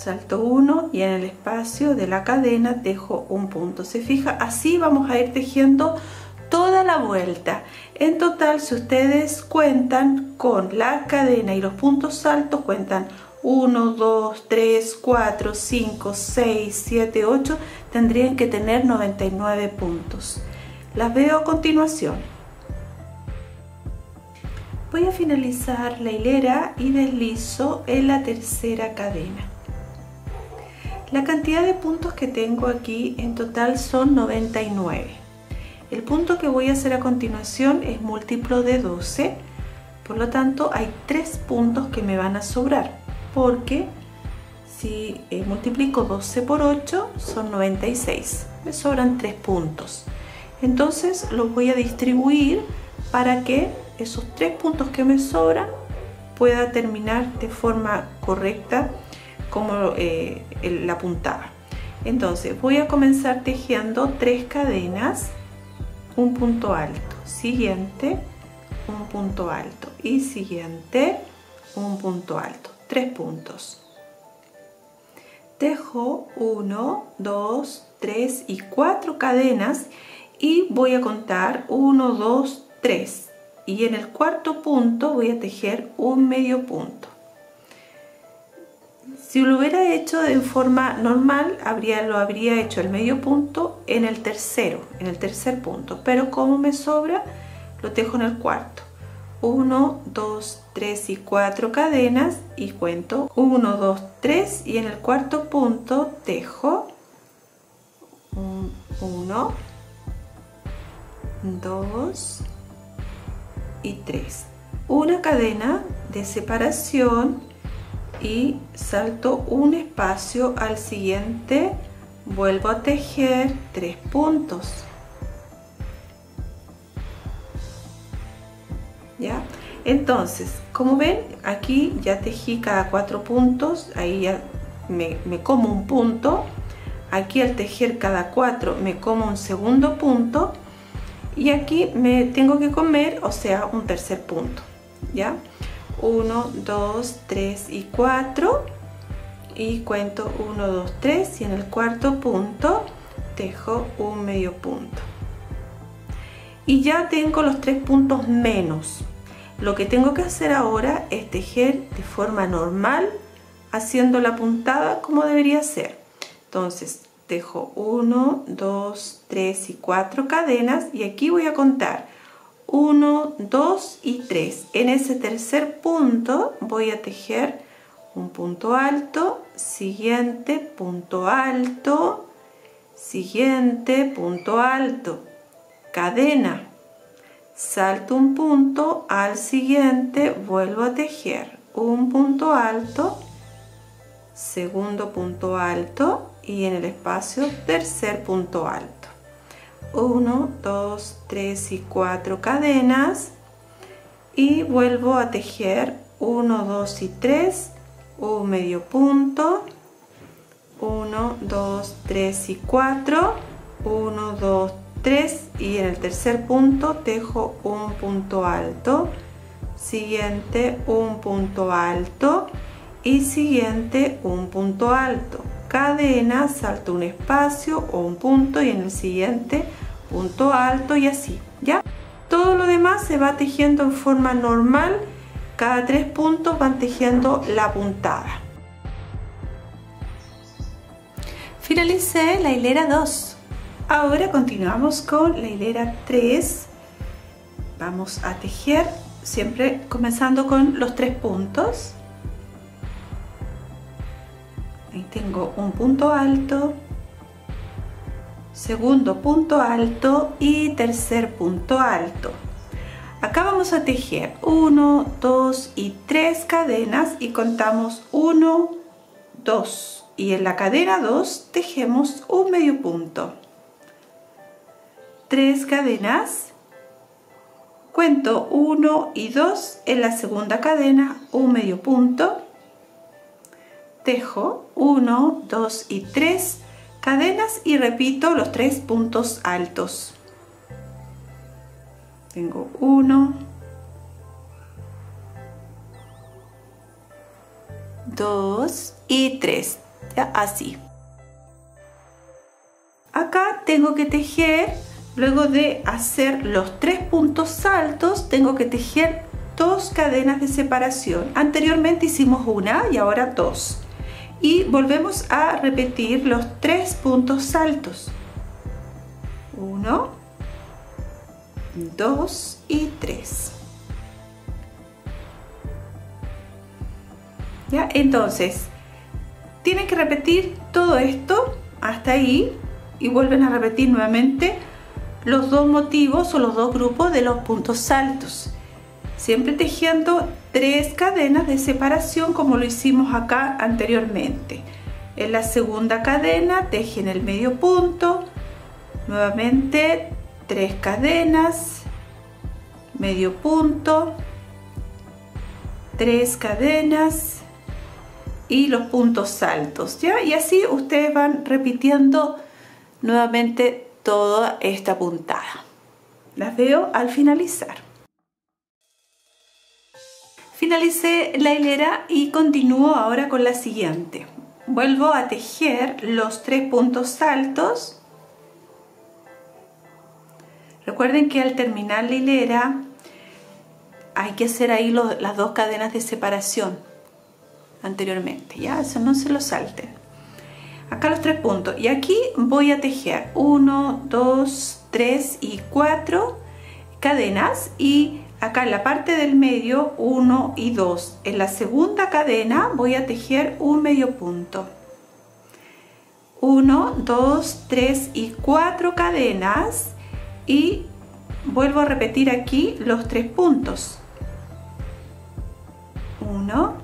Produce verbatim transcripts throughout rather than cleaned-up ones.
salto uno y en el espacio de la cadena tejo un punto. Se fija, así vamos a ir tejiendo toda la vuelta. En total, si ustedes cuentan con la cadena y los puntos altos, cuentan uno, dos, tres, cuatro, cinco, seis, siete, ocho, tendrían que tener noventa y nueve puntos. Las veo a continuación. Voy a finalizar la hilera y deslizo en la tercera cadena. La cantidad de puntos que tengo aquí en total son noventa y nueve. El punto que voy a hacer a continuación es múltiplo de doce, por lo tanto hay tres puntos que me van a sobrar, porque si eh, multiplico doce por ocho son noventa y seis, me sobran tres puntos. Entonces los voy a distribuir para que esos tres puntos que me sobran pueda terminar de forma correcta como eh, la puntada. Entonces voy a comenzar tejiendo tres cadenas, un punto alto, siguiente, un punto alto y siguiente, un punto alto, tres puntos. Tejo uno, dos, tres y cuatro cadenas y voy a contar uno, dos, tres, y en el cuarto punto voy a tejer un medio punto. Si lo hubiera hecho de forma normal, habría, lo habría hecho el medio punto en el tercero, en el tercer punto, pero como me sobra, lo tejo en el cuarto. uno, dos, tres y cuatro cadenas y cuento uno, dos, tres y en el cuarto punto tejo uno, dos y tres. Una cadena de separación y salto un espacio al siguiente, vuelvo a tejer tres puntos. ¿Ya? Entonces, como ven, aquí ya tejí cada cuatro puntos, ahí ya me, me como un punto. Aquí al tejer cada cuatro me como un segundo punto y aquí me tengo que comer, o sea, un tercer punto. ¿Ya? uno, dos, tres y cuatro y cuento uno, dos, tres y en el cuarto punto tejo un medio punto y ya tengo los tres puntos menos. Lo que tengo que hacer ahora es tejer de forma normal, haciendo la puntada como debería ser. Entonces tejo uno, dos, tres y cuatro cadenas y aquí voy a contar uno, dos y tres. En ese tercer punto voy a tejer un punto alto, siguiente punto alto, siguiente punto alto, cadena, salto un punto, al siguiente vuelvo a tejer un punto alto, segundo punto alto y en el espacio tercer punto alto. uno, dos, tres y cuatro cadenas y vuelvo a tejer uno, dos y tres, un medio punto, uno, dos, tres y cuatro, uno, dos, tres y en el tercer punto tejo un punto alto, siguiente un punto alto y siguiente un punto alto, cadena, salto un espacio o un punto y en el siguiente punto alto y así, ¿ya? Todo lo demás se va tejiendo en forma normal, cada tres puntos van tejiendo la puntada. Finalicé la hilera dos. Ahora continuamos con la hilera tres. Vamos a tejer siempre comenzando con los tres puntos. Ahí tengo un punto alto, segundo punto alto y tercer punto alto. Acá vamos a tejer uno, dos y tres cadenas y contamos uno, dos y en la cadena dos tejemos un medio punto. Tres cadenas, cuento uno y dos en la segunda cadena, un medio punto. Tejo uno, dos y tres cadenas y repito los tres puntos altos. Tengo uno, dos y tres. ya así. Acá tengo que tejer, luego de hacer los tres puntos altos, tengo que tejer dos cadenas de separación. Anteriormente hicimos una y ahora dos. Y volvemos a repetir los tres puntos altos. Uno, dos y tres. ¿Ya? Entonces, tienen que repetir todo esto hasta ahí y vuelven a repetir nuevamente los dos motivos o los dos grupos de los puntos altos. Siempre tejiendo tres cadenas de separación como lo hicimos acá anteriormente. En la segunda cadena tejen el medio punto, nuevamente tres cadenas, medio punto, tres cadenas y los puntos altos, ¿ya? Y así ustedes van repitiendo nuevamente toda esta puntada. Las veo al finalizar. Finalicé la hilera y continúo ahora con la siguiente. Vuelvo a tejer los tres puntos altos. Recuerden que al terminar la hilera hay que hacer ahí los, las dos cadenas de separación anteriormente, ya, eso no se lo salten. Acá los tres puntos y aquí voy a tejer uno, dos, tres y cuatro cadenas y acá en la parte del medio uno y dos. En la segunda cadena voy a tejer un medio punto. uno, dos, tres y cuatro cadenas y vuelvo a repetir aquí los tres puntos. uno,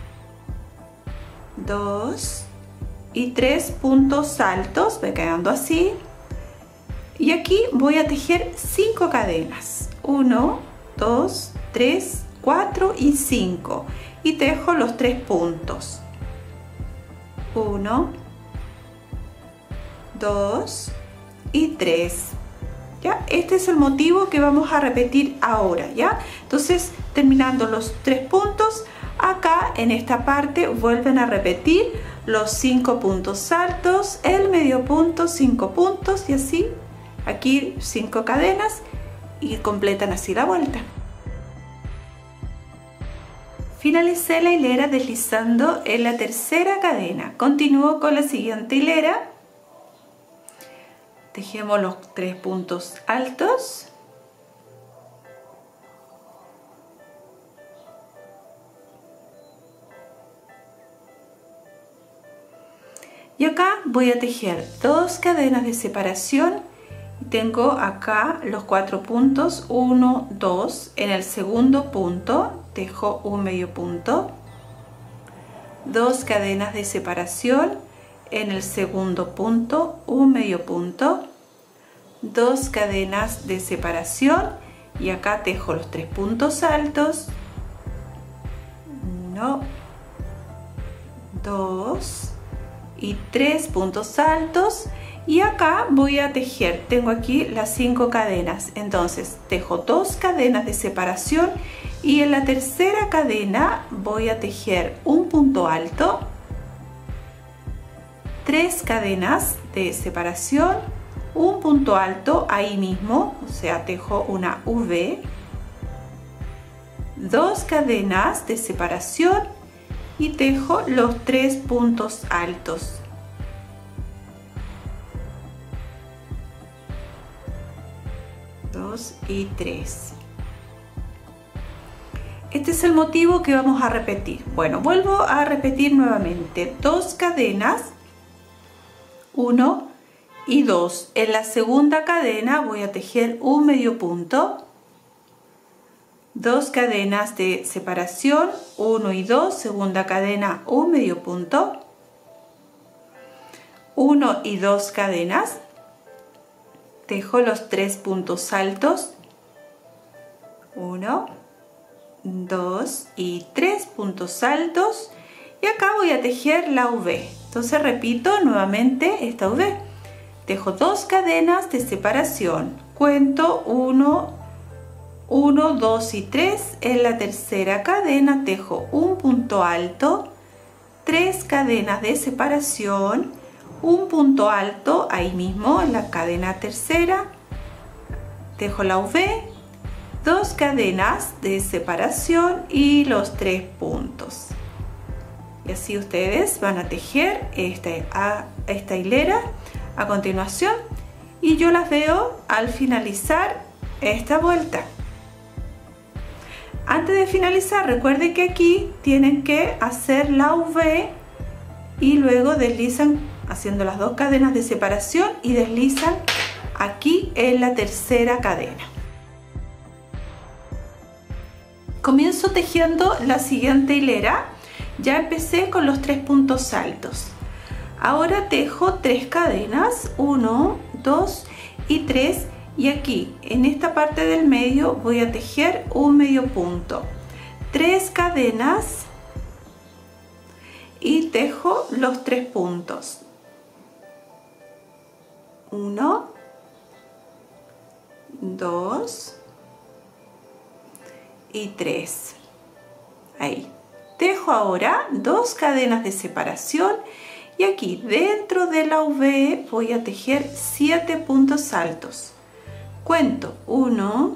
dos y tres puntos altos, voy quedando así. Y aquí voy a tejer cinco cadenas. uno, dos, tres, cuatro y cinco. Y tejo los tres puntos. uno, dos y tres. ¿Ya? Este es el motivo que vamos a repetir ahora, ¿ya? Entonces, terminando los tres puntos, acá en esta parte vuelven a repetir los cinco puntos altos, el medio punto, cinco puntos y así, aquí cinco cadenas y completan así la vuelta. Finalicé la hilera deslizando en la tercera cadena. Continúo con la siguiente hilera. Tejemos los tres puntos altos. Y acá voy a tejer dos cadenas de separación. Tengo acá los cuatro puntos, uno, dos. En el segundo punto tejo un medio punto. Dos cadenas de separación. En el segundo punto un medio punto, dos cadenas de separación y acá tejo los tres puntos altos, uno, dos y tres puntos altos y acá voy a tejer, tengo aquí las cinco cadenas, entonces tejo dos cadenas de separación y en la tercera cadena voy a tejer un punto alto, tres cadenas de separación, un punto alto ahí mismo, o sea, tejo una V, dos cadenas de separación y tejo los tres puntos altos. Dos y tres. Este es el motivo que vamos a repetir. Bueno, vuelvo a repetir nuevamente. Dos cadenas. uno y dos. En la segunda cadena voy a tejer un medio punto, dos cadenas de separación, uno y dos, segunda cadena un medio punto, uno y dos cadenas, tejo los tres puntos altos, uno, dos y tres puntos altos y acá voy a tejer la V. Entonces repito nuevamente esta V. Tejo dos cadenas de separación. Cuento uno, uno, dos y tres. En la tercera cadena tejo un punto alto, tres cadenas de separación, un punto alto ahí mismo en la cadena tercera, tejo la V, dos cadenas de separación y los tres puntos. Y así ustedes van a tejer esta, a, esta hilera a continuación, y yo las veo al finalizar esta vuelta. Antes de finalizar, recuerden que aquí tienen que hacer la V y luego deslizan haciendo las dos cadenas de separación y deslizan aquí en la tercera cadena. Comienzo tejiendo la siguiente hilera. Ya empecé con los tres puntos altos. Ahora tejo tres cadenas, uno, dos y tres, y aquí en esta parte del medio voy a tejer un medio punto, tres cadenas y tejo los tres puntos, uno, dos y tres. Ahí tejo ahora dos cadenas de separación y aquí dentro de la V voy a tejer siete puntos altos. Cuento uno,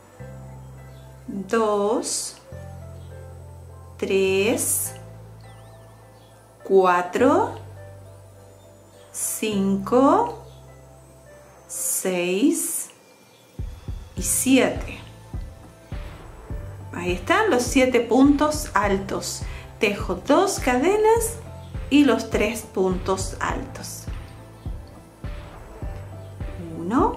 dos, tres, cuatro, cinco, seis y siete. Ahí están los siete puntos altos. Tejo dos cadenas y los tres puntos altos. Uno,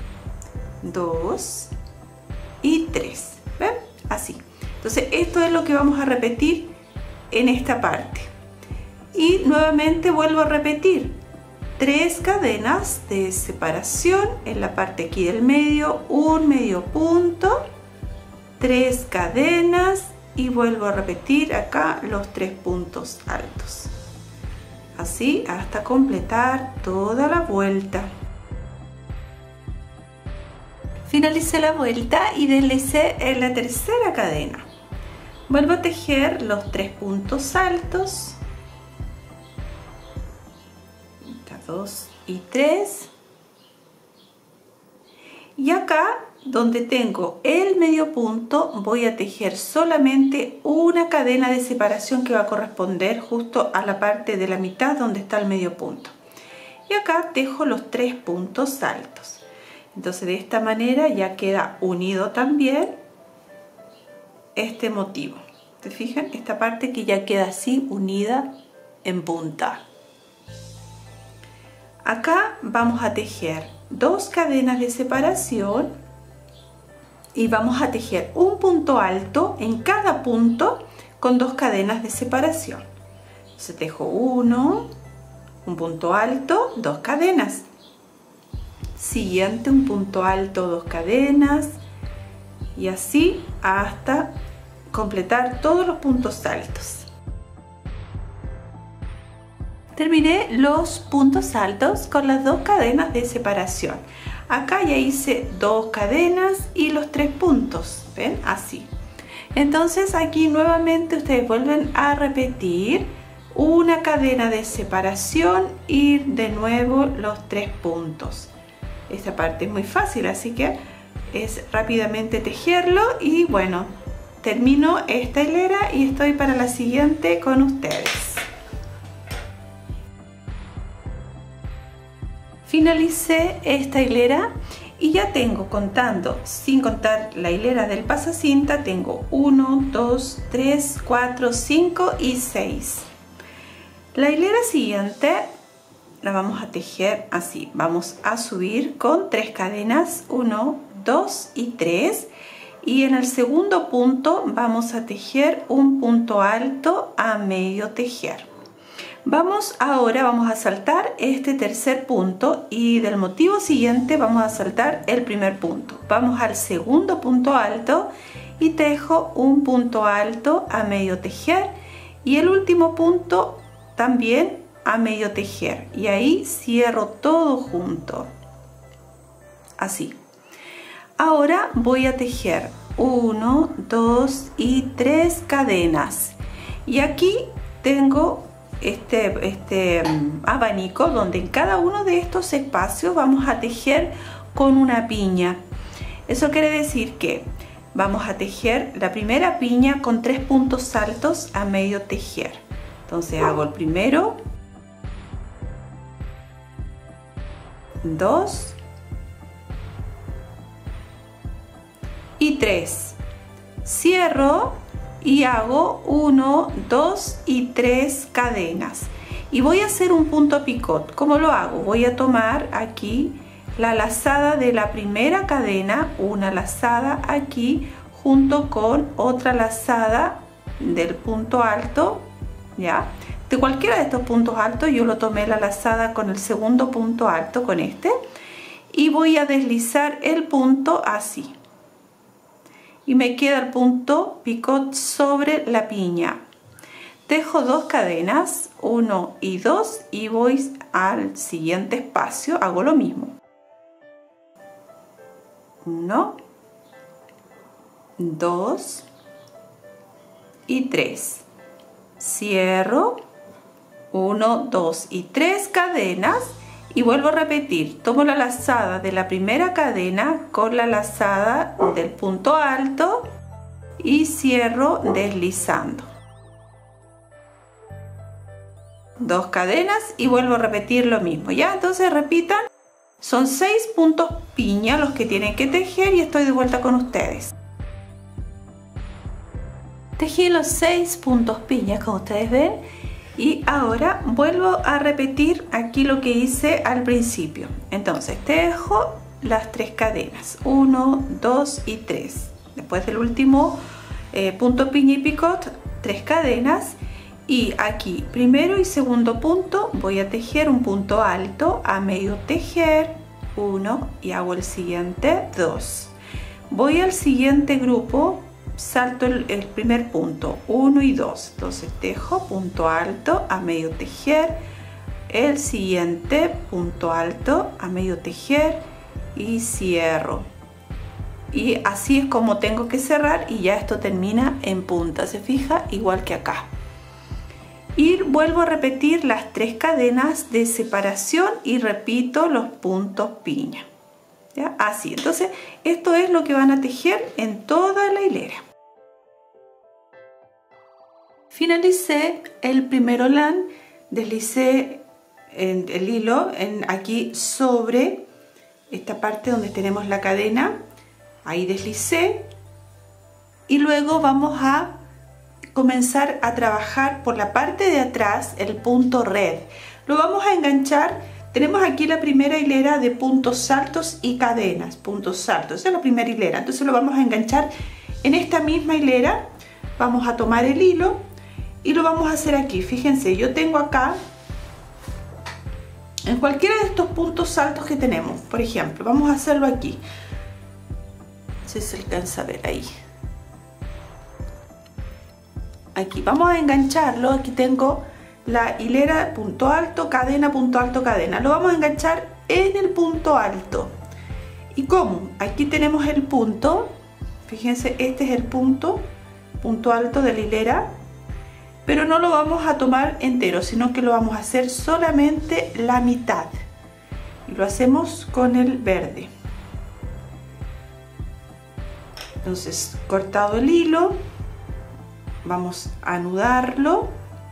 dos y tres. ¿Ven? Así. Entonces esto es lo que vamos a repetir en esta parte. Y nuevamente vuelvo a repetir. Tres cadenas de separación en la parte aquí del medio, un medio punto, tres cadenas y vuelvo a repetir acá los tres puntos altos. Así hasta completar toda la vuelta. Finalicé la vuelta y deslicé en la tercera cadena. Vuelvo a tejer los tres puntos altos, dos y tres, y acá donde tengo el medio punto voy a tejer solamente una cadena de separación que va a corresponder justo a la parte de la mitad donde está el medio punto, y acá tejo los tres puntos altos. Entonces de esta manera ya queda unido también este motivo. ¿Se fijan? Esta parte que ya queda así unida en punta. Acá vamos a tejer dos cadenas de separación y vamos a tejer un punto alto en cada punto con dos cadenas de separación. Entonces tejo uno, un punto alto, dos cadenas. Siguiente, un punto alto, dos cadenas, y así hasta completar todos los puntos altos. Terminé los puntos altos con las dos cadenas de separación. Acá ya hice dos cadenas y los tres puntos, ¿ven? Así. Entonces aquí nuevamente ustedes vuelven a repetir una cadena de separación y de nuevo los tres puntos. Esta parte es muy fácil, así que es rápidamente tejerlo y bueno, termino esta hilera y estoy para la siguiente con ustedes. Finalicé esta hilera y ya tengo, contando, sin contar la hilera del pasacinta, tengo uno, dos, tres, cuatro, cinco y seis. La hilera siguiente la vamos a tejer así. Vamos a subir con tres cadenas, uno, dos y tres. Y en el segundo punto vamos a tejer un punto alto a medio tejer. Vamos ahora, vamos a saltar este tercer punto y del motivo siguiente vamos a saltar el primer punto. Vamos al segundo punto alto y tejo un punto alto a medio tejer y el último punto también a medio tejer, y ahí cierro todo junto, así. Ahora voy a tejer uno, dos y tres cadenas, y aquí tengo este, este um, abanico donde en cada uno de estos espacios vamos a tejer con una piña. Eso quiere decir que vamos a tejer la primera piña con tres puntos altos a medio tejer. Entonces hago el primero, dos y tres. Cierro y hago uno, dos y tres cadenas. Y voy a hacer un punto picot. ¿Cómo lo hago? Voy a tomar aquí la lazada de la primera cadena, una lazada aquí junto con otra lazada del punto alto, ¿ya? De cualquiera de estos puntos altos yo lo tomé la lazada con el segundo punto alto, con este, y voy a deslizar el punto así. Y me queda el punto picot sobre la piña. Dejo dos cadenas, uno y dos, y voy al siguiente espacio, hago lo mismo. Uno, dos y tres. Cierro, uno, dos y tres cadenas y vuelvo a repetir. Tomo la lazada de la primera cadena con la lazada del punto alto y cierro deslizando. Dos cadenas y vuelvo a repetir lo mismo. Ya, entonces repitan. Son seis puntos piña los que tienen que tejer y estoy de vuelta con ustedes. Tejí los seis puntos piña, como ustedes ven, y ahora vuelvo a repetir aquí lo que hice al principio. Entonces tejo las tres cadenas, uno, dos y tres. Después del último eh, punto piña y picot, tres cadenas. Y aquí primero y segundo punto voy a tejer un punto alto a medio tejer, uno, y hago el siguiente, dos. Voy al siguiente grupo, salto el, el primer punto, uno y dos. Entonces tejo punto alto a medio tejer, el siguiente punto alto a medio tejer y cierro. Y así es como tengo que cerrar y ya esto termina en punta, ¿se fija? Igual que acá. Y vuelvo a repetir las tres cadenas de separación y repito los puntos piña, ¿ya? Así, entonces esto es lo que van a tejer en toda la hilera. Finalicé el primer holán, deslicé el, el hilo en, aquí sobre esta parte donde tenemos la cadena, ahí deslicé y luego vamos a comenzar a trabajar por la parte de atrás el punto red. Lo vamos a enganchar. Tenemos aquí la primera hilera de puntos altos y cadenas, puntos altos, esa es la primera hilera, entonces lo vamos a enganchar en esta misma hilera. Vamos a tomar el hilo y lo vamos a hacer aquí. Fíjense, yo tengo acá en cualquiera de estos puntos altos que tenemos, por ejemplo, vamos a hacerlo aquí, no sé si se alcanza a ver ahí. Aquí vamos a engancharlo. Aquí tengo la hilera punto alto, cadena, punto alto, cadena. Lo vamos a enganchar en el punto alto. ¿Y cómo? Aquí tenemos el punto. Fíjense, este es el punto, punto alto de la hilera. Pero no lo vamos a tomar entero, sino que lo vamos a hacer solamente la mitad. Y lo hacemos con el verde. Entonces, cortado el hilo, vamos a anudarlo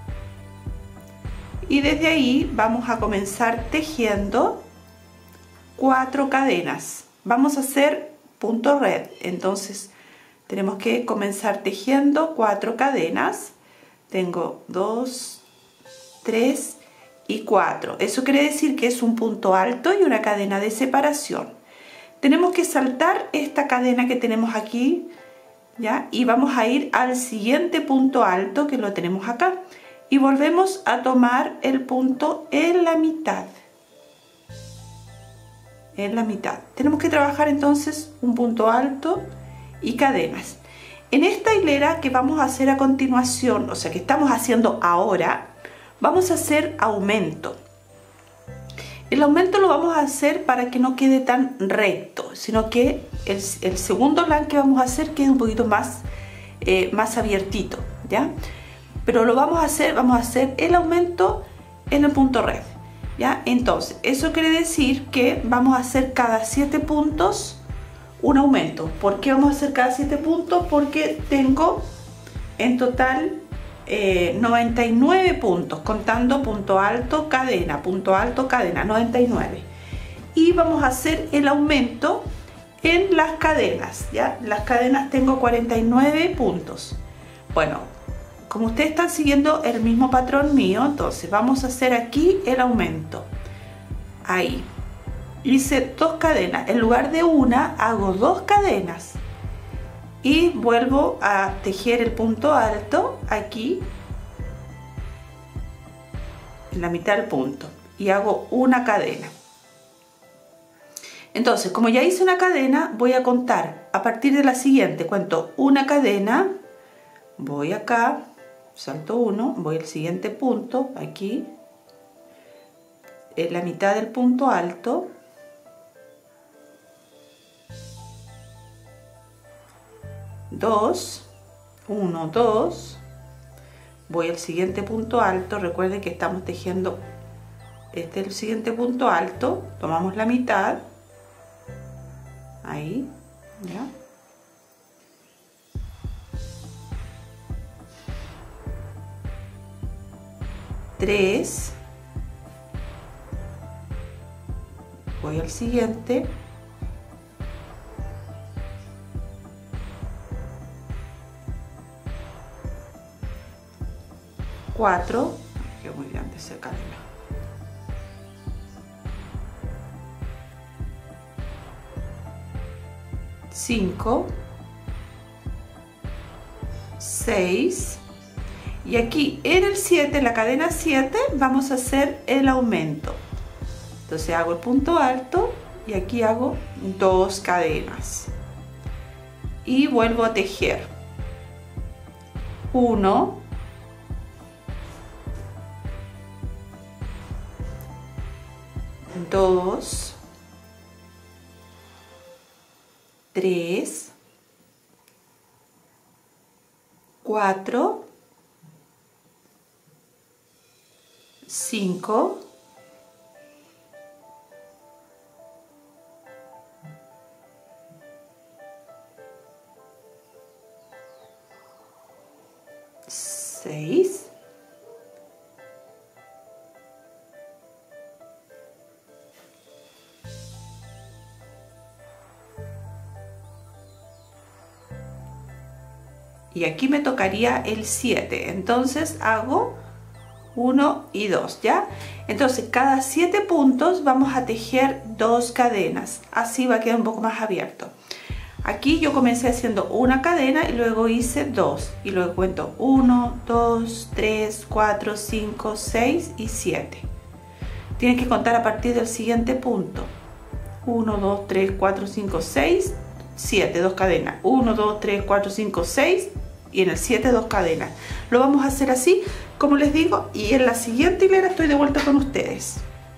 y desde ahí vamos a comenzar tejiendo cuatro cadenas. Vamos a hacer punto red, entonces tenemos que comenzar tejiendo cuatro cadenas. Tengo dos, tres y cuatro. Eso quiere decir que es un punto alto y una cadena de separación. Tenemos que saltar esta cadena que tenemos aquí, ¿ya? Y vamos a ir al siguiente punto alto que lo tenemos acá y volvemos a tomar el punto en la mitad, en la mitad. Tenemos que trabajar entonces un punto alto y cadenas. En esta hilera que vamos a hacer a continuación, o sea que estamos haciendo ahora, vamos a hacer aumento. El aumento lo vamos a hacer para que no quede tan recto, sino que el, el segundo holán que vamos a hacer quede un poquito más, eh, más abiertito, ¿ya? pero lo vamos a hacer, vamos a hacer el aumento en el punto red, ¿ya? Entonces, eso quiere decir que vamos a hacer cada siete puntos un aumento. ¿Por qué vamos a hacer cada siete puntos? Porque tengo en total eh, noventa y nueve puntos, contando punto alto, cadena, punto alto, cadena, noventa y nueve. Y vamos a hacer el aumento en las cadenas, ¿ya? Las cadenas tengo cuarenta y nueve puntos. Bueno, como ustedes están siguiendo el mismo patrón mío, entonces vamos a hacer aquí el aumento. Ahí hice dos cadenas, en lugar de una hago dos cadenas y vuelvo a tejer el punto alto aquí en la mitad del punto y hago una cadena. Entonces, como ya hice una cadena, voy a contar a partir de la siguiente. Cuento una cadena, voy acá, salto uno, voy al siguiente punto, aquí, en la mitad del punto alto, dos, uno, dos, voy al siguiente punto alto. Recuerden que estamos tejiendo, este es el siguiente punto alto, tomamos la mitad, ahí, ya. tres, voy al siguiente, cuatro, que muy grande esa cadena, cinco, seis, y aquí en el siete, en la cadena siete, vamos a hacer el aumento. Entonces hago el punto alto y aquí hago dos cadenas y vuelvo a tejer uno, dos, tres, cuatro, cinco, seis, y aquí me tocaría el siete. Entonces hago uno y dos, ¿ya? Entonces cada siete puntos vamos a tejer dos cadenas, así va a quedar un poco más abierto. Aquí yo comencé haciendo una cadena y luego hice dos, y luego cuento uno, dos, tres, cuatro, cinco, seis y siete. Tienen que contar a partir del siguiente punto. uno, dos, tres, cuatro, cinco, seis, siete, dos cadenas. uno, dos, tres, cuatro, cinco, seis y en el siete dos cadenas. Lo vamos a hacer así, como les digo, y en la siguiente hilera estoy de vuelta con ustedes.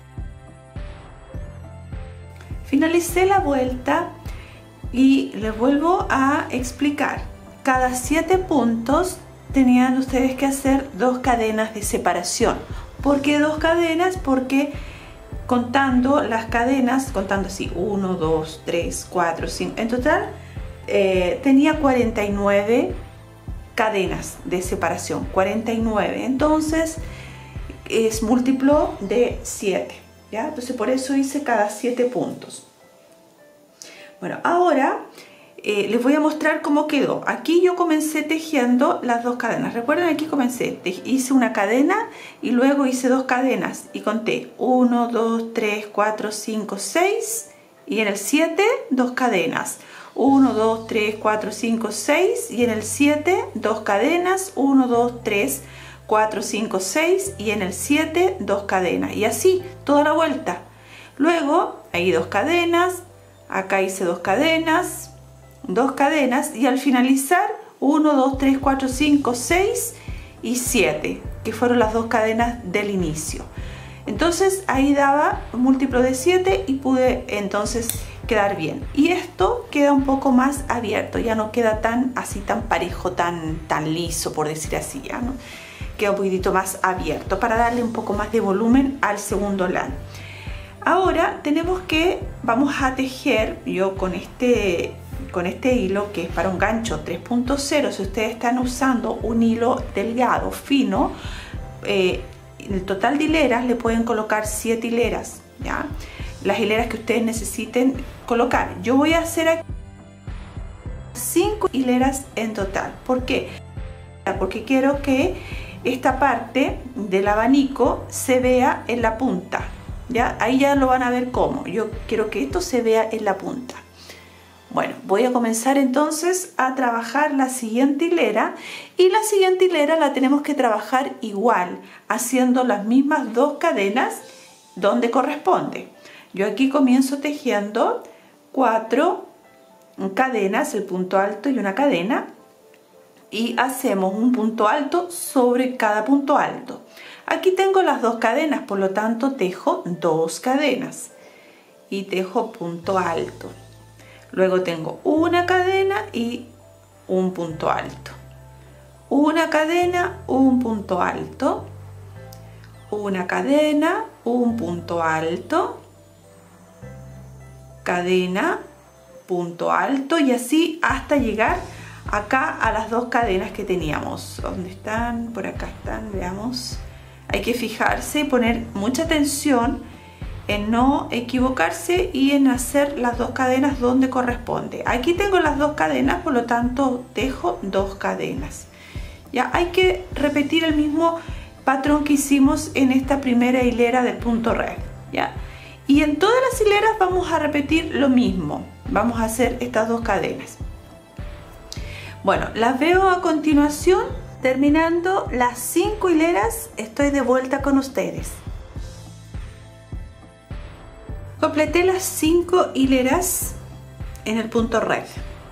Finalicé la vuelta y les vuelvo a explicar. Cada siete puntos tenían ustedes que hacer dos cadenas de separación. ¿Por qué dos cadenas? Porque contando las cadenas, contando así, uno, dos, tres, cuatro, cinco, en total eh, tenía cuarenta y nueve cadenas de separación, cuarenta y nueve, entonces es múltiplo de siete, ¿ya? Entonces por eso hice cada siete puntos. Bueno, ahora eh, les voy a mostrar cómo quedó. Aquí yo comencé tejiendo las dos cadenas. Recuerden, aquí comencé, hice una cadena y luego hice dos cadenas y conté uno, dos, tres, cuatro, cinco, seis y en el siete dos cadenas. uno, dos, tres, cuatro, cinco, seis y en el siete dos cadenas. uno, dos, tres, cuatro, cinco, seis y en el siete dos cadenas. Y así toda la vuelta. Luego ahí dos cadenas. Acá hice dos cadenas, dos cadenas y al finalizar uno, dos, tres, cuatro, cinco, seis y siete, que fueron las dos cadenas del inicio. Entonces ahí daba un múltiplo de siete y pude entonces quedar bien. Y esto queda un poco más abierto, ya no queda tan así tan parejo, tan, tan liso, por decir así, ¿ya? ¿No? queda un poquitito más abierto para darle un poco más de volumen al segundo lado. Ahora tenemos que, vamos a tejer, yo con este, con este hilo que es para un gancho tres punto cero, si ustedes están usando un hilo delgado, fino, eh, el total de hileras le pueden colocar siete hileras, ¿ya? Las hileras que ustedes necesiten colocar. Yo voy a hacer aquí cinco hileras en total. ¿Por qué? Porque quiero que esta parte del abanico se vea en la punta, ¿ya? Ahí ya lo van a ver cómo. Yo quiero que esto se vea en la punta. Bueno, voy a comenzar entonces a trabajar la siguiente hilera, y la siguiente hilera la tenemos que trabajar igual, haciendo las mismas dos cadenas donde corresponde. Yo aquí comienzo tejiendo cuatro cadenas, el punto alto y una cadena, y hacemos un punto alto sobre cada punto alto. Aquí tengo las dos cadenas, por lo tanto tejo dos cadenas y tejo punto alto. Luego tengo una cadena y un punto alto, una cadena, un punto alto, una cadena, un punto alto, cadena, punto alto, y así hasta llegar acá a las dos cadenas que teníamos. ¿Dónde están? Por acá están, veamos. Hay que fijarse y poner mucha atención en no equivocarse y en hacer las dos cadenas donde corresponde. Aquí tengo las dos cadenas, por lo tanto tejo dos cadenas. Ya hay que repetir el mismo patrón que hicimos en esta primera hilera del punto red, ¿ya? Y en todas las hileras vamos a repetir lo mismo. Vamos a hacer estas dos cadenas. Bueno, las veo a continuación. Terminando las cinco hileras, estoy de vuelta con ustedes. Completé las cinco hileras en el punto red.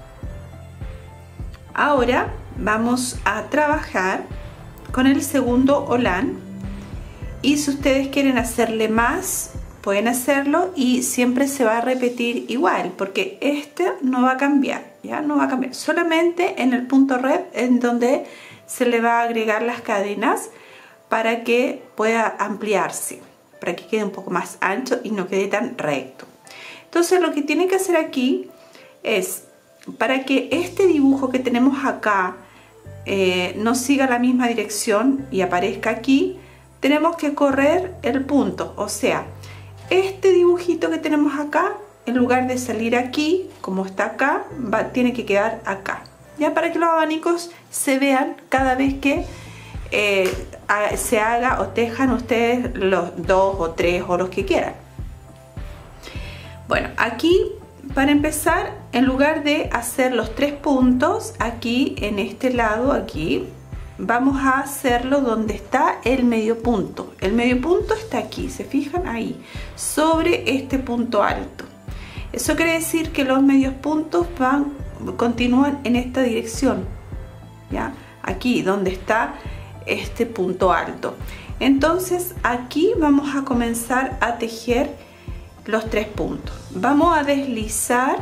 Ahora vamos a trabajar con el segundo holán, y si ustedes quieren hacerle más pueden hacerlo, y siempre se va a repetir igual, porque este no va a cambiar, ya no va a cambiar, solamente en el punto red en donde se le va a agregar las cadenas para que pueda ampliarse, para que quede un poco más ancho y no quede tan recto. Entonces lo que tienen que hacer aquí es, para que este dibujo que tenemos acá eh, no siga la misma dirección y aparezca aquí, tenemos que correr el punto, o sea, este dibujito que tenemos acá, en lugar de salir aquí, como está acá, va, tiene que quedar acá, ya, para que los abanicos se vean cada vez que eh, se haga o tejan ustedes los dos o tres o los que quieran. Bueno, aquí para empezar, en lugar de hacer los tres puntos aquí en este lado, aquí vamos a hacerlo donde está el medio punto. El medio punto está aquí, se fijan ahí, sobre este punto alto. Eso quiere decir que los medios puntos van, continúan en esta dirección, ¿ya? Aquí donde está este punto alto. Entonces aquí vamos a comenzar a tejer los tres puntos. Vamos a deslizar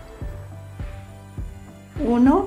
uno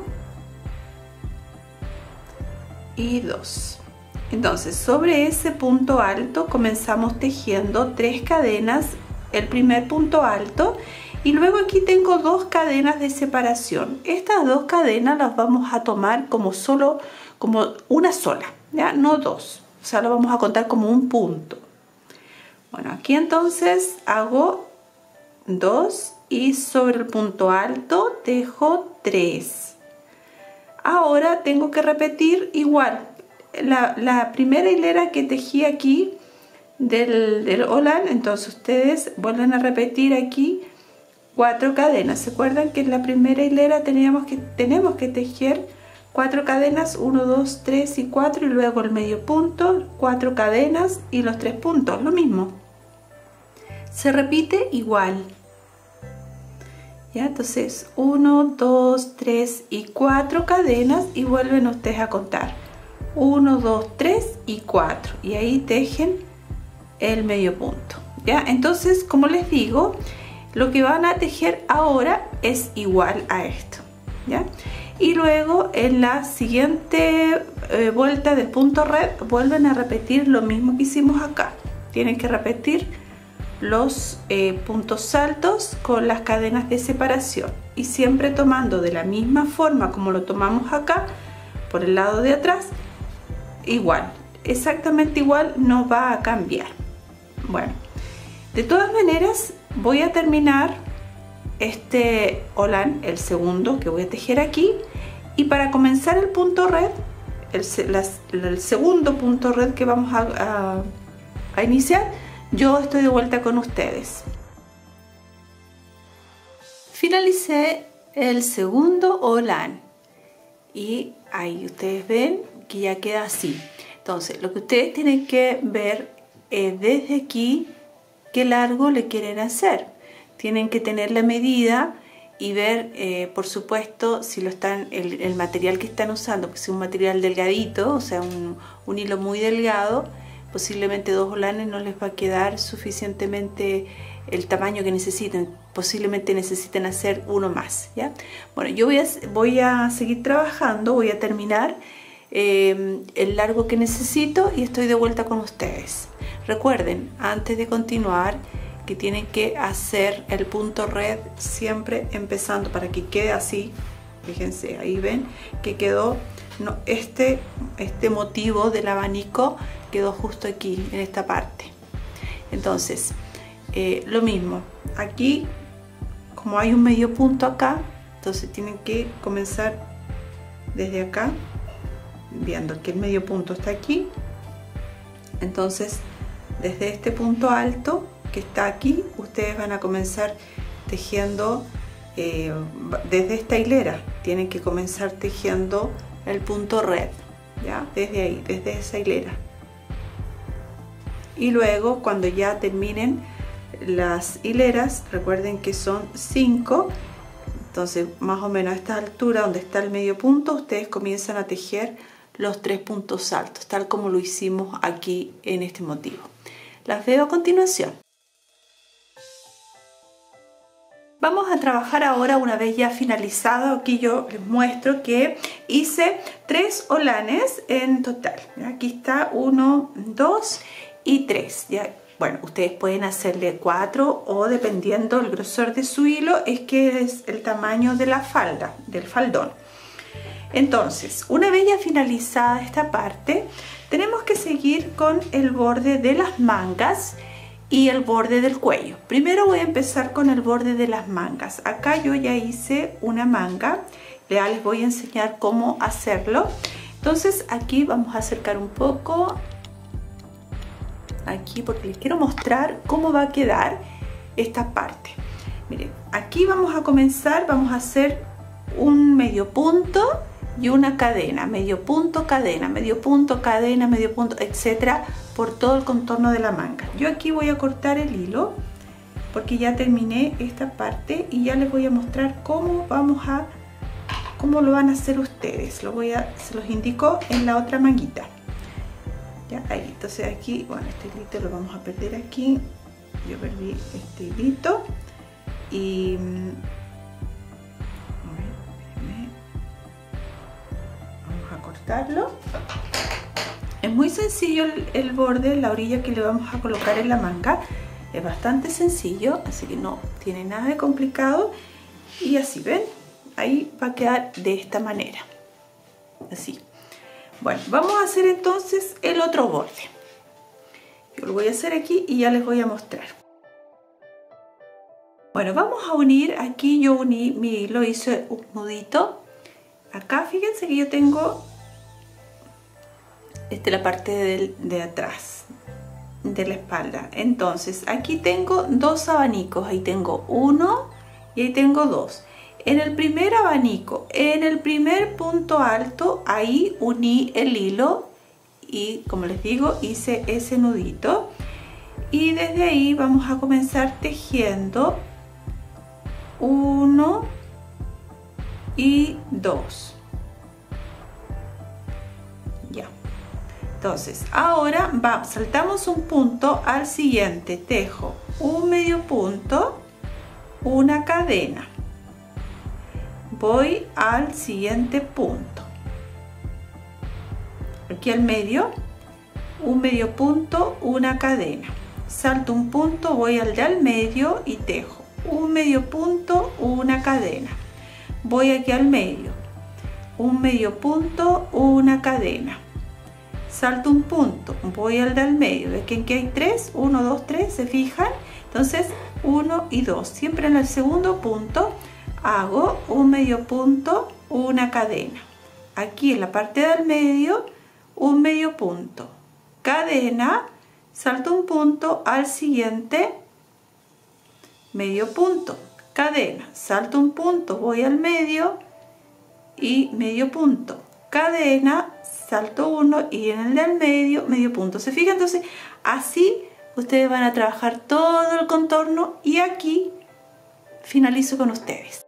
y dos. Entonces sobre ese punto alto comenzamos tejiendo tres cadenas, el primer punto alto, y luego aquí tengo dos cadenas de separación. Estas dos cadenas las vamos a tomar como solo, como una sola, ya, no dos, o sea, lo vamos a contar como un punto. Bueno, aquí entonces hago dos y sobre el punto alto tejo tres. Ahora tengo que repetir igual la, la primera hilera que tejí aquí del, del holán. Entonces ustedes vuelven a repetir aquí cuatro cadenas. ¿Se acuerdan que en la primera hilera teníamos que, tenemos que tejer cuatro cadenas? uno, dos, tres y cuatro, y luego el medio punto, cuatro cadenas y los tres puntos, lo mismo. Se repite igual. ¿Ya? Entonces uno, dos, tres y cuatro cadenas, y vuelven ustedes a contar uno, dos, tres y cuatro, y ahí tejen el medio punto. ¿Ya? Entonces, como les digo, lo que van a tejer ahora es igual a esto, ¿ya? y luego en la siguiente eh, vuelta del punto red vuelven a repetir lo mismo que hicimos acá. Tienen que repetir los eh, puntos altos con las cadenas de separación y siempre tomando de la misma forma como lo tomamos acá por el lado de atrás, igual, exactamente igual, no va a cambiar. Bueno, de todas maneras voy a terminar este holán, el segundo que voy a tejer aquí, y para comenzar el punto red, el, las, el segundo punto red que vamos a, a, a iniciar, yo estoy de vuelta con ustedes. Finalicé el segundo holán y ahí ustedes ven que ya queda así. Entonces lo que ustedes tienen que ver es desde aquí qué largo le quieren hacer. Tienen que tener la medida y ver eh, por supuesto si lo están el, el material que están usando, pues si es un material delgadito, o sea un, un hilo muy delgado, posiblemente dos holanes no les va a quedar suficientemente el tamaño que necesiten, posiblemente necesiten hacer uno más, ¿ya? Bueno, yo voy a, voy a seguir trabajando, voy a terminar eh, el largo que necesito y estoy de vuelta con ustedes. Recuerden, antes de continuar, que tienen que hacer el punto red siempre empezando para que quede así. Fíjense, ahí ven que quedó no, este, este motivo del abanico quedó justo aquí en esta parte. Entonces eh, lo mismo aquí, como hay un medio punto acá, entonces tienen que comenzar desde acá, viendo que el medio punto está aquí. Entonces desde este punto alto que está aquí, ustedes van a comenzar tejiendo eh, desde esta hilera, tienen que comenzar tejiendo el punto red, ya desde ahí, desde esa hilera, y luego cuando ya terminen las hileras, recuerden que son cinco, entonces más o menos a esta altura donde está el medio punto, ustedes comienzan a tejer los tres puntos altos, tal como lo hicimos aquí en este motivo. Las veo a continuación. Vamos a trabajar ahora una vez ya finalizado. Aquí yo les muestro que hice tres holanes en total. Aquí está uno, dos y tres. ¿Ya? Bueno, ustedes pueden hacerle cuatro o dependiendo el grosor de su hilo, es que es el tamaño de la falda, del faldón. Entonces, una vez ya finalizada esta parte, tenemos que seguir con el borde de las mangas y el borde del cuello. Primero voy a empezar con el borde de las mangas. Acá yo ya hice una manga, ya les voy a enseñar cómo hacerlo. Entonces aquí vamos a acercar un poco aquí porque les quiero mostrar cómo va a quedar esta parte. Miren, aquí vamos a comenzar, vamos a hacer un medio punto y una cadena, medio punto, cadena, medio punto, cadena, medio punto, etcétera, por todo el contorno de la manga. Yo aquí voy a cortar el hilo porque ya terminé esta parte y ya les voy a mostrar cómo vamos a, cómo lo van a hacer ustedes. Lo voy a, se los indico en la otra manguita. Ya, ahí, entonces aquí, bueno, este hilito lo vamos a perder aquí. Yo perdí este hilito y cortarlo. Es muy sencillo el, el borde, la orilla que le vamos a colocar en la manga es bastante sencillo, así que no tiene nada de complicado. Y así ven, ahí va a quedar de esta manera, así. Bueno, vamos a hacer entonces el otro borde. Yo lo voy a hacer aquí y ya les voy a mostrar. Bueno, vamos a unir, aquí yo uní mi hilo, hice un nudito. Acá fíjense que yo tengo Este, la parte de, de atrás de la espalda. Entonces aquí tengo dos abanicos, ahí tengo uno y ahí tengo dos. En el primer abanico, en el primer punto alto, ahí uní el hilo y, como les digo, hice ese nudito y desde ahí vamos a comenzar tejiendo uno y dos. Entonces ahora va, saltamos un punto al siguiente, tejo un medio punto, una cadena, voy al siguiente punto. Aquí al medio, un medio punto, una cadena, salto un punto, voy al de al medio y tejo un medio punto, una cadena, voy aquí al medio, un medio punto, una cadena, salto un punto, voy al de al medio, ven que aquí hay tres, uno, dos, tres, ¿se fijan? Entonces uno y dos, siempre en el segundo punto hago un medio punto, una cadena, aquí en la parte del medio un medio punto, cadena, salto un punto, al siguiente medio punto, cadena, salto un punto, voy al medio y medio punto, cadena, salto uno y en el del medio medio punto. ¿Se fijan? Entonces así ustedes van a trabajar todo el contorno y aquí finalizo con ustedes.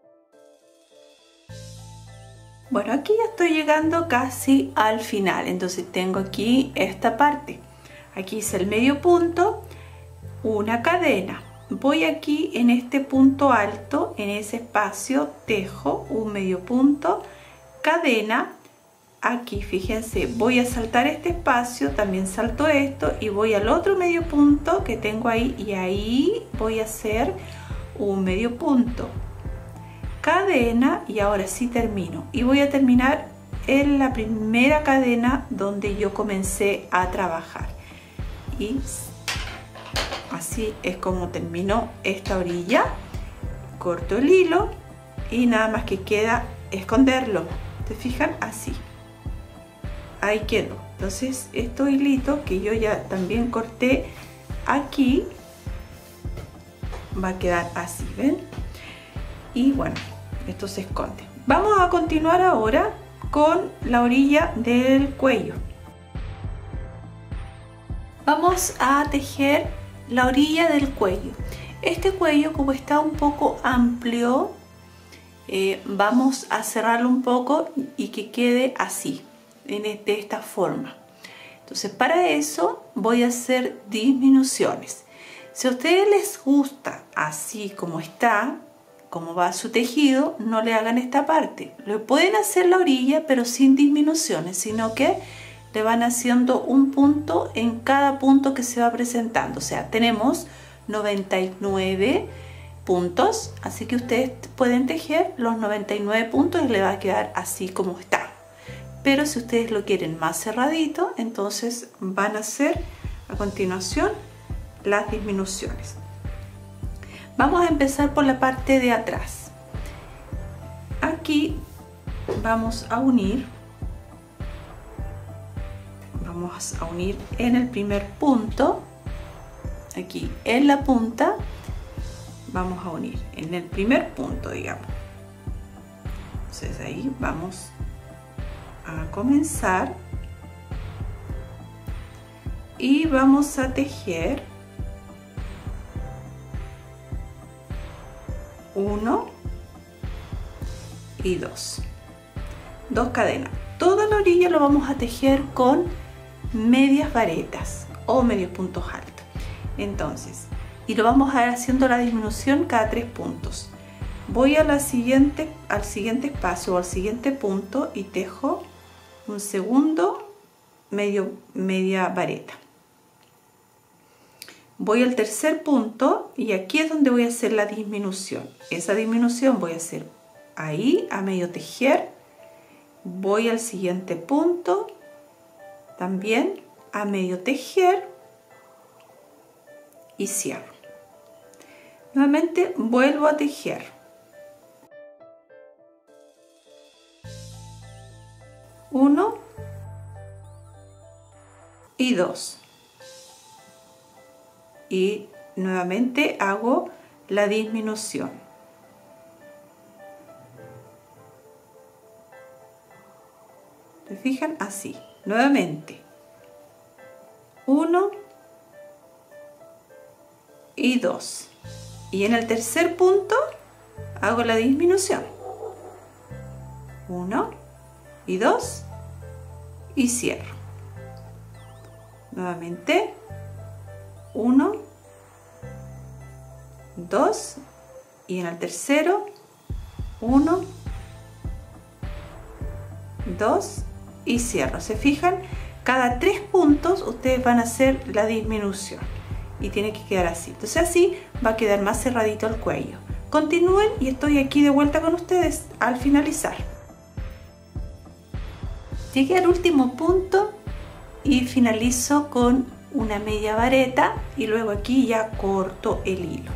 Bueno, aquí ya estoy llegando casi al final, entonces tengo aquí esta parte. Aquí hice el medio punto, una cadena. Voy aquí en este punto alto, en ese espacio, tejo un medio punto, cadena. Aquí, fíjense, voy a saltar este espacio, también salto esto y voy al otro medio punto que tengo ahí y ahí voy a hacer un medio punto, cadena y ahora sí termino y voy a terminar en la primera cadena donde yo comencé a trabajar y así es como terminó esta orilla. Corto el hilo y nada más que queda esconderlo, ¿se fijan? Así ahí quedó. Entonces estos hilitos que yo ya también corté aquí va a quedar así, ¿ven? Y bueno, esto se esconde. Vamos a continuar ahora con la orilla del cuello. Vamos a tejer la orilla del cuello. Este cuello, como está un poco amplio, eh, vamos a cerrarlo un poco y que quede así, en de esta forma. Entonces para eso voy a hacer disminuciones. Si a ustedes les gusta así como está, como va su tejido, no le hagan esta parte. Lo pueden hacer la orilla pero sin disminuciones, sino que le van haciendo un punto en cada punto que se va presentando. O sea, tenemos noventa y nueve puntos, así que ustedes pueden tejer los noventa y nueve puntos y le va a quedar así como está. Pero si ustedes lo quieren más cerradito, entonces van a hacer a continuación las disminuciones. Vamos a empezar por la parte de atrás. Aquí vamos a unir, vamos a unir en el primer punto, aquí en la punta, vamos a unir en el primer punto, digamos. Entonces ahí vamos a comenzar y vamos a tejer uno y dos, dos cadenas. Toda la orilla lo vamos a tejer con medias varetas o medios puntos altos. Entonces, y lo vamos a ir haciendo la disminución cada tres puntos. Voy a la siguiente, al siguiente espacio o al siguiente punto y tejo un segundo medio, media vareta. Voy al tercer punto y aquí es donde voy a hacer la disminución. Esa disminución voy a hacer ahí a medio tejer. Voy al siguiente punto, también a medio tejer y cierro. Nuevamente vuelvo a tejer. Uno y dos. Y nuevamente hago la disminución. ¿Se fijan? Así. Nuevamente. Uno y dos. Y en el tercer punto hago la disminución. Uno y dos y cierro. Nuevamente. Uno, dos y en el tercero uno dos y cierro. ¿Se fijan? Cada tres puntos ustedes van a hacer la disminución y tiene que quedar así. Entonces así va a quedar más cerradito el cuello. Continúen y estoy aquí de vuelta con ustedes al finalizar. Llegué al último punto y finalizo con una media vareta y luego aquí ya corto el hilo.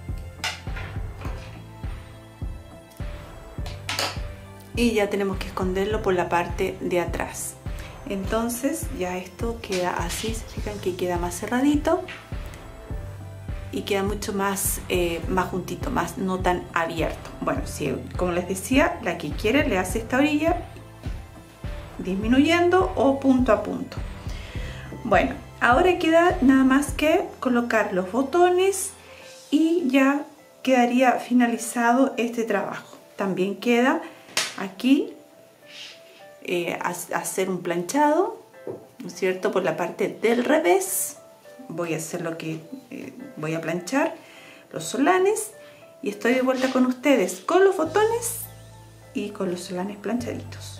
Y ya tenemos que esconderlo por la parte de atrás. Entonces ya esto queda así, se fijan que queda más cerradito y queda mucho más, eh, más juntito, más no tan abierto. Bueno, si, como les decía, la que quiere le hace esta orilla disminuyendo o punto a punto. Bueno, ahora queda nada más que colocar los botones y ya quedaría finalizado este trabajo. También queda aquí eh, hacer un planchado, ¿no es cierto? Por la parte del revés voy a hacer lo que eh, voy a planchar los solanes y estoy de vuelta con ustedes con los botones y con los solanes planchaditos.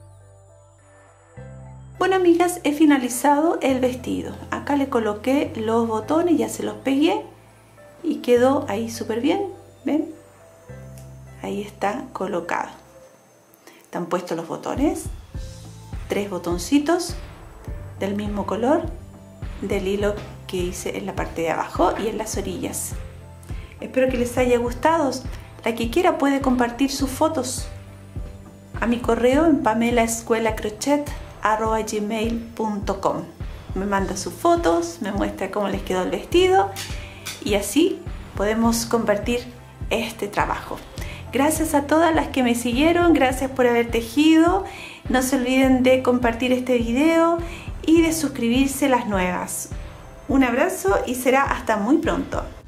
Bueno, amigas, he finalizado el vestido. Acá le coloqué los botones, ya se los pegué y quedó ahí súper bien, ¿ven? Ahí está colocado. Están puestos los botones, tres botoncitos del mismo color del hilo que hice en la parte de abajo y en las orillas. Espero que les haya gustado. La que quiera puede compartir sus fotos a mi correo en pamela escuela crochet arroba gmail punto com. Me manda sus fotos, me muestra cómo les quedó el vestido y así podemos compartir este trabajo. Gracias a todas las que me siguieron, gracias por haber tejido. No se olviden de compartir este video y de suscribirse a las nuevas. Un abrazo y será hasta muy pronto.